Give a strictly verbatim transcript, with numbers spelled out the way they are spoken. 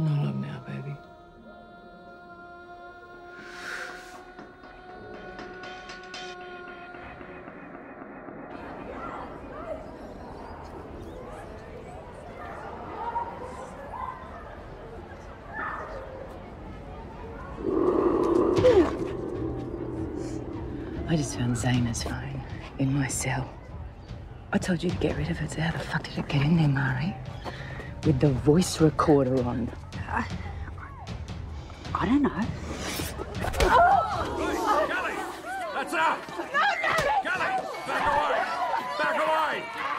No love now, baby. I just found Zaina's phone in my cell. I told you to get rid of it, so how the fuck did it get in there, Mari? With the voice recorder on. I, I don't know. Kelly! That's out! No, no! Kelly! Back away! Back away!